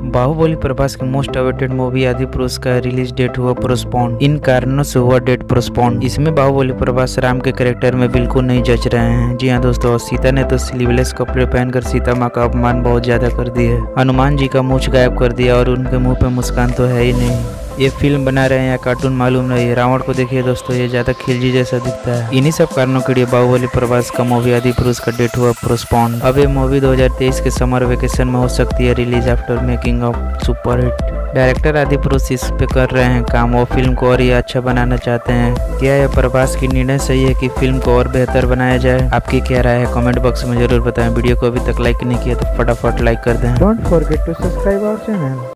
बाहुबली प्रभास की most awaited movie Adipurush का release date हुआ पोस्टपोन। इन कारणों से हुआ डेट पोस्टपोन। इसमें बाहुबली प्रभास राम के कैरेक्टर में बिल्कुल नहीं जच रहे हैं। जी हाँ दोस्तों, सीता ने तो स्लीवलेस कपड़े पहनकर सीता माँ का अपमान बहुत ज्यादा कर दिया है। हनुमान जी का मूंछ गायब कर दिया और उनके मुंह पे मुस्कान तो है ही नहीं। ये फिल्म बना रहे हैं या कार्टून मालूम नहीं। रावण को देखिए दोस्तों, ये ज्यादा खिलजी जैसा दिखता है। इन्हीं सब कारणों के लिए बाहुबली प्रभास का मूवी आदि पुरुष का डेट हुआ पोस्टपोन। अब ये मूवी 2023 के समर वेकेशन में हो सकती है release after making of superhit. Director Adipurush इस पे कर रहे हैं काम। वो फिल्म को और ये अच्छा बनाना चाहते हैं। क्या यह प्रभास की निर्णय सही है कि फिल्म को और बेहतर बनाया जाए? आपकी क्या राय है कमेंट बॉक्स में जरूर बताएं। वीडियो को अभी तक लाइक नहीं किया तो फटाफट लाइक कर दें। Don't forget to subscribe our channel.